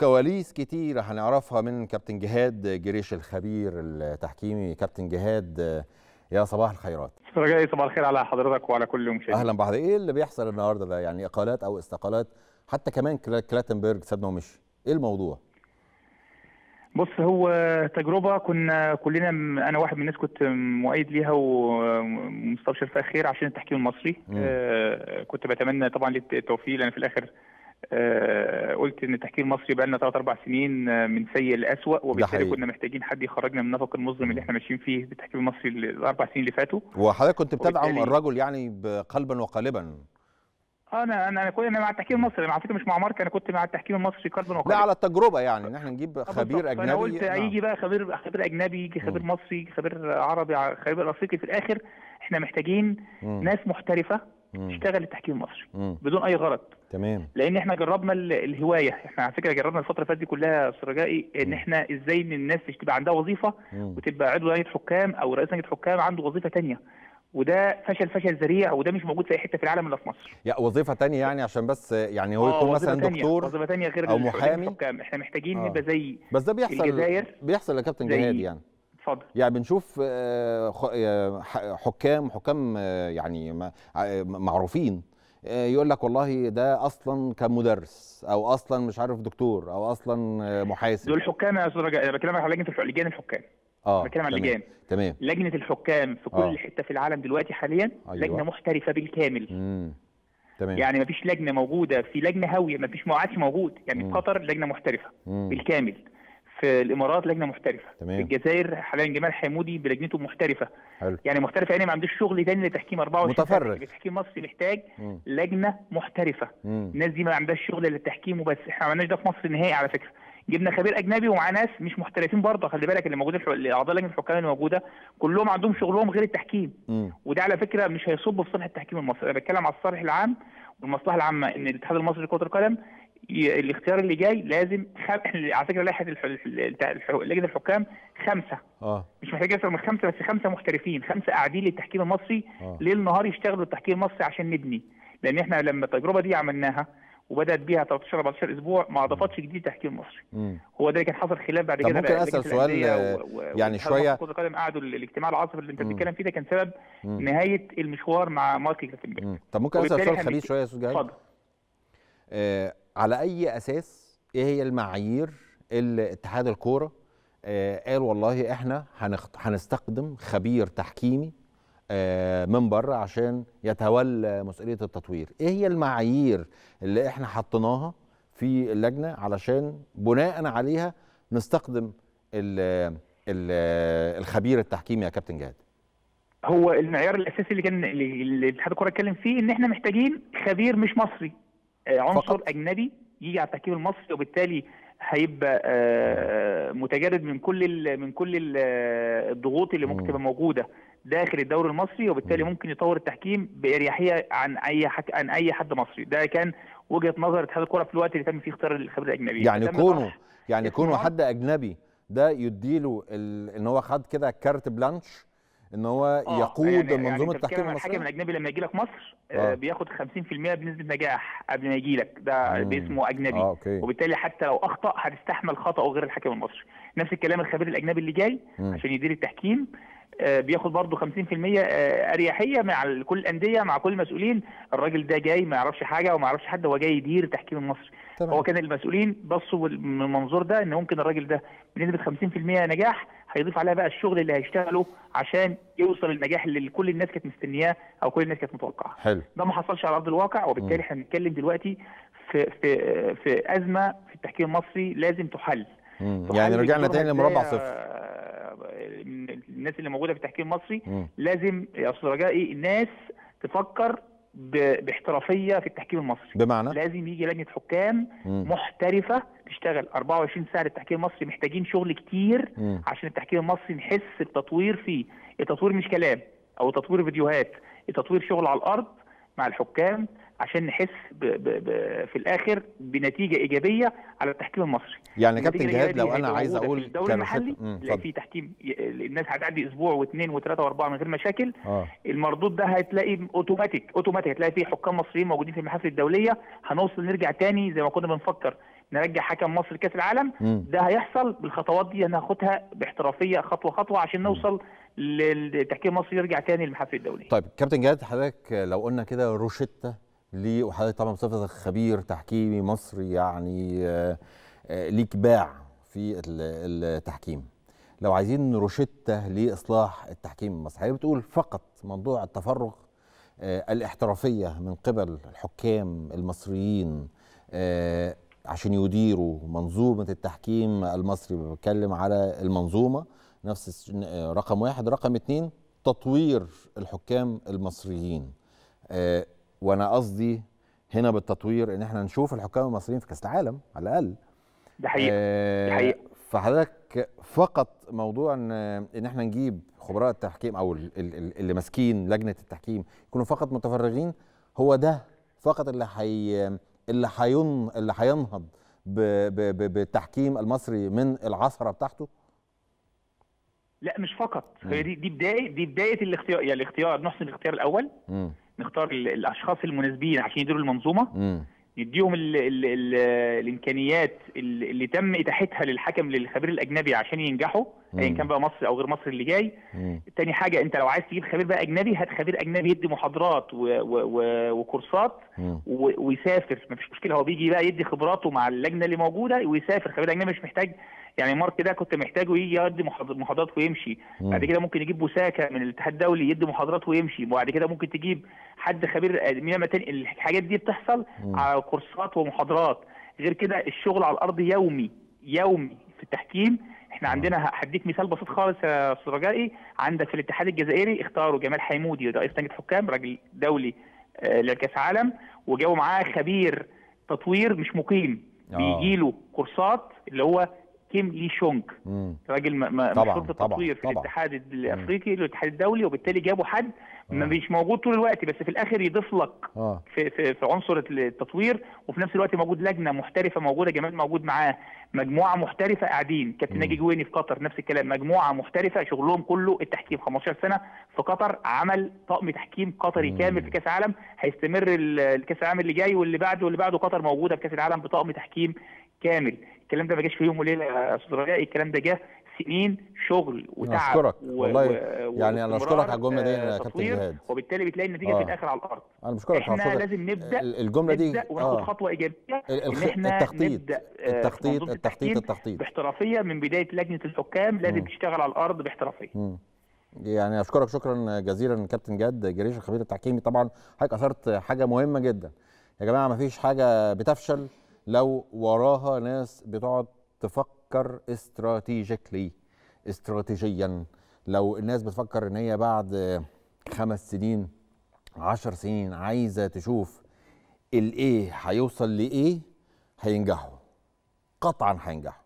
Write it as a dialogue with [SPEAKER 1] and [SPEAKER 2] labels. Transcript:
[SPEAKER 1] كواليس كتيرة هنعرفها من كابتن جهاد جريش الخبير التحكيمي. كابتن جهاد، يا صباح الخيرات.
[SPEAKER 2] رجائي صباح الخير على حضرتك وعلى كل مشاهد.
[SPEAKER 1] اهلا بحضرتك. ايه اللي بيحصل النهارده ده؟ يعني اقالات او استقالات، حتى كمان كلاتنبرج سابنا ومشي، ايه الموضوع؟
[SPEAKER 2] بص، هو تجربه كنا كلنا، انا واحد من الناس كنت مؤيد ليها ومستبشر فيها خير عشان التحكيم المصري. كنت بتمنى طبعا للتوفيق، لان في الاخر قلت ان التحكيم المصري بقى لنا 3-4 سنين من سيء لاسوء، وبالتالي كنا محتاجين حد يخرجنا من النفق المظلم اللي احنا ماشيين فيه بالتحكيم المصري ال4 سنين اللي فاتوا.
[SPEAKER 1] وحضرتك كنت بتدعم الرجل يعني بقلبا وقالبا؟
[SPEAKER 2] انا مع التحكيم المصري، على فكره مش مع مارك، انا كنت مع التحكيم المصري قلبا وقالبا.
[SPEAKER 1] لا، على التجربه يعني ان احنا نجيب خبير اجنبي.
[SPEAKER 2] انا قلت هيجي بقى خبير اجنبي، يجي خبير مصري، يجي خبير عربي، خبير افريقي. في الاخر احنا محتاجين ناس محترفه تشتغل التحكيم المصري بدون اي غرض.
[SPEAKER 1] تمام.
[SPEAKER 2] لان احنا جربنا الهوايه، احنا على فكره جربنا الفتره اللي فاتت دي كلها يا رجائي، ان احنا ازاي ان الناس تبقى عندها وظيفه وتبقى عضو لجنه حكام او رئيس لجنه حكام عنده وظيفه ثانيه، وده فشل ذريع، وده مش موجود في اي حته في العالم الا في مصر.
[SPEAKER 1] يا وظيفه ثانيه يعني عشان بس يعني هو يكون مثلا دكتور،
[SPEAKER 2] وظيفه ثانيه غير
[SPEAKER 1] او محامي.
[SPEAKER 2] الحكام. احنا محتاجين نبقى زي
[SPEAKER 1] بس ده
[SPEAKER 2] الجزائر.
[SPEAKER 1] بيحصل يا كابتن جهاد يعني.
[SPEAKER 2] اتفضل.
[SPEAKER 1] يعني بنشوف حكام يعني معروفين، يقول لك والله ده اصلا كان مدرس، او اصلا مش عارف دكتور، او اصلا محاسب.
[SPEAKER 2] دول حكام يا استاذ رجاء، انا بكلمك على لجان الحكام. بتكلم عن اللجان.
[SPEAKER 1] تمام.
[SPEAKER 2] لجنه الحكام في كل حته في العالم دلوقتي حاليا لجنه محترفه بالكامل.
[SPEAKER 1] تمام.
[SPEAKER 2] يعني ما فيش لجنه موجوده، في لجنه هاويه، ما فيش، ما عادش موجود. يعني في قطر لجنه محترفه بالكامل، في الامارات لجنه محترفه،
[SPEAKER 1] تمام.
[SPEAKER 2] في الجزائر حاليا جمال حمودي بلجنته محترفه.
[SPEAKER 1] حلو.
[SPEAKER 2] يعني محترفه، يعني ما عندوش شغل تاني لتحكيم 24
[SPEAKER 1] متفرغ.
[SPEAKER 2] التحكيم المصري محتاج لجنه محترفه. الناس دي ما عندهاش شغل للتحكيم وبس. احنا ما عملناش ده في مصر نهائي على فكره. جبنا خبير اجنبي ومع ناس مش محترفين برضه، خلي بالك اللي موجودين اعضاء لجنه الحكام اللي موجوده كلهم عندهم شغلهم غير التحكيم. وده على فكره مش هيصب في صالح التحكيم المصري. انا بتكلم على الصالح العام والمصلحه العامه، ان الاتحاد المصري لكره القدم الاختيار اللي جاي لازم على فكره لائحه لجنه الحكام 5 مش محتاج اكثر من 5، بس 5 محترفين، 5 قاعدين للتحكيم المصري ليل نهار يشتغلوا التحكيم المصري عشان نبني. لان احنا لما التجربه دي عملناها وبدات بيها 13-14 اسبوع ما اضافتش جديد التحكيم المصري. هو ده كان حصل خلاف بعد كده.
[SPEAKER 1] ممكن اسال سؤال يعني شويه؟
[SPEAKER 2] كره القدم قعدوا الاجتماع العاصف اللي انت بتتكلم فيه ده كان سبب نهايه المشوار مع مارك كلاتنبرج.
[SPEAKER 1] طب ممكن اسال سؤال خبيث شويه يا استاذ جهاد؟
[SPEAKER 2] اتفضل.
[SPEAKER 1] على اي اساس، ايه هي المعايير اللي اتحاد الكوره قال والله احنا هنستخدم خبير تحكيمي من بره عشان يتولى مسؤوليه التطوير؟ ايه هي المعايير اللي احنا حطيناها في اللجنه علشان بناء عليها نستخدم الخبير التحكيمي يا كابتن جهاد؟
[SPEAKER 2] هو المعيار الاساسي اللي كان اللي اتحاد الكوره اتكلم فيه ان احنا محتاجين خبير مش مصري، عنصر فقط اجنبي يجي على التحكيم المصري، وبالتالي هيبقى متجرد من كل الضغوط اللي ممكن تبقى موجوده داخل الدوري المصري، وبالتالي ممكن يطور التحكيم باريحيه عن اي حد مصري. ده كان وجهه نظر اتحاد الكوره في الوقت اللي تم فيه اختيار الخبير الاجنبي.
[SPEAKER 1] يعني كونه حد اجنبي ده يديله ان هو خد كده كارت بلانش ان هو يقود منظومه التحكيم المصريه.
[SPEAKER 2] الحكم الاجنبي لما يجي لك مصر بياخد 50% بنسبه نجاح قبل ما يجي لك، ده باسمه اجنبي. وبالتالي حتى لو اخطا هتستحمل خطاه غير الحكم المصري. نفس الكلام الخبير الاجنبي اللي جاي عشان يدير التحكيم بياخد برضه 50% اريحيه مع كل الانديه، مع كل المسؤولين. الراجل ده جاي ما يعرفش حاجه وما يعرفش حد، هو جاي يدير التحكيم المصري. هو كان المسؤولين بصوا من المنظور ده ان ممكن الراجل ده بنسبه 50% نجاح هيضيف عليها بقى الشغل اللي هيشتغله عشان يوصل للنجاح اللي كل الناس كانت مستنياه او كل الناس كانت متوقعه.
[SPEAKER 1] حلو.
[SPEAKER 2] ده ما حصلش على ارض الواقع، وبالتالي احنا بنتكلم دلوقتي في ازمه في التحكيم المصري لازم تحل.
[SPEAKER 1] يعني رجعنا تاني لمربع صفر.
[SPEAKER 2] الناس اللي موجوده في التحكيم المصري لازم يا استاذ رجائي الناس تفكر باحترافيه في التحكيم المصري.
[SPEAKER 1] بمعنى
[SPEAKER 2] لازم يجي لجنه حكام محترفه تشتغل 24 ساعه. التحكيم المصري محتاجين شغل كتير عشان التحكيم المصري نحس بتطوير فيه. التطوير مش كلام او تطوير فيديوهات، التطوير شغل على الارض مع الحكام عشان نحس في الاخر بنتيجه ايجابيه على التحكيم المصري.
[SPEAKER 1] يعني كابتن جهاد لو انا عايز اقول
[SPEAKER 2] في الدوري المحلي تلاقي في تحكيم الناس هتعدي اسبوع واثنين وثلاثه واربعه من غير مشاكل. المردود ده هتلاقي اوتوماتيك هتلاقي فيه حكام مصريين موجودين في المحافل الدوليه. هنوصل نرجع تاني زي ما كنا بنفكر نرجع حكم مصر كاس العالم. ده هيحصل بالخطوات دي، هناخدها باحترافيه خطوه خطوه عشان نوصل للتحكيم المصري يرجع تاني للمحافل الدوليه.
[SPEAKER 1] طيب كابتن جهاد، حضرتك لو قلنا كده روشته ليه، وحضرتك طبعا بصفتك خبير تحكيمي مصري يعني ليك باع في التحكيم، لو عايزين روشته لاصلاح التحكيم المصري، حضرتك بتقول فقط موضوع التفرغ الاحترافيه من قبل الحكام المصريين عشان يديروا منظومه التحكيم المصري. بتكلم على المنظومه نفس رقم واحد. رقم اتنين، تطوير الحكام المصريين. وانا قصدي هنا بالتطوير ان احنا نشوف الحكام المصريين في كاس العالم على الاقل.
[SPEAKER 2] ده حقيقه. ده حقيقه.
[SPEAKER 1] فحضرتك فقط موضوع ان احنا نجيب خبراء التحكيم او اللي ماسكين لجنه التحكيم يكونوا فقط متفرغين، هو ده فقط اللي هينهض بالتحكيم المصري من العثره بتاعته؟
[SPEAKER 2] لا مش فقط، هي دي بدايه الاختيار. يعني الاختيار، نحسن الاختيار الاول، نختار الاشخاص المناسبين عشان يديروا المنظومه، نديهم الامكانيات اللي تم اتاحتها للحكم للخبير الاجنبي عشان ينجحوا، ايا كان بقى مصري او غير مصري اللي جاي. تاني حاجه، انت لو عايز تجيب خبير بقى اجنبي، هات خبير اجنبي يدي محاضرات وكورسات ويسافر، مفيش مشكله، هو بيجي بقى يدي خبراته مع اللجنه اللي موجوده ويسافر. خبير اجنبي مش محتاج، يعني مارك ده كنت محتاجه يجي يدي محاضرات ويمشي. بعد كده ممكن يجيب بوساكا من الاتحاد الدولي يدي محاضرات ويمشي. وبعد كده ممكن تجيب حد خبير من تاني. الحاجات دي بتحصل على كورسات ومحاضرات. غير كده الشغل على الارض يومي في التحكيم. احنا عندنا، هديك مثال بسيط خالص يا استاذ رجائي. عندك في الاتحاد الجزائري اختاروا جمال حيمودي رئيس لجنه حكام، راجل دولي لكاس عالم، وجابوا معاه خبير تطوير مش مقيم، بيجي له كورسات، اللي هو كيم لي شونج، راجل مشهور في التطوير في الاتحاد الافريقي الاتحاد الدولي. وبالتالي جابوا حد مش موجود طول الوقت، بس في الاخر يضيف لك في عنصر التطوير، وفي نفس الوقت موجود لجنه محترفه موجوده، جمال موجود معاه، مجموعه محترفه قاعدين. كابتن ناجي جويني في قطر نفس الكلام، مجموعه محترفه شغلهم كله التحكيم. 15 سنه في قطر، عمل طقم تحكيم قطري كامل في كاس العالم. هيستمر الكاس العالم اللي جاي واللي بعده واللي بعده. قطر موجوده في كاس العالم بطقم تحكيم كامل. الكلام ده ما جاش في يوم وليله يا استاذ رجائي، الكلام ده جه سنين شغل وتعب.
[SPEAKER 1] اشكرك والله، يعني انا اشكرك على الجمله دي يا كابتن جهاد،
[SPEAKER 2] وبالتالي بتلاقي النتيجه في الاخر على الارض.
[SPEAKER 1] انا بشكرك.
[SPEAKER 2] احنا لازم نبدا
[SPEAKER 1] الجمله دي
[SPEAKER 2] وناخد خطوه ايجابيه، ان احنا نبدا
[SPEAKER 1] التخطيط
[SPEAKER 2] باحترافيه من بدايه لجنه الحكام. لازم تشتغل على الارض باحترافيه.
[SPEAKER 1] يعني اشكرك شكرا جزيلا كابتن جهاد جريش الخبير التحكيمي. طبعا حضرتك اثرت حاجه مهمه جدا يا جماعه، ما فيش حاجه بتفشل لو وراها ناس بتقعد تفكر استراتيجيا. لو الناس بتفكر ان هي بعد 5 سنين 10 سنين عايزه تشوف الايه هيوصل لايه، هينجحوا قطعا، هينجحوا.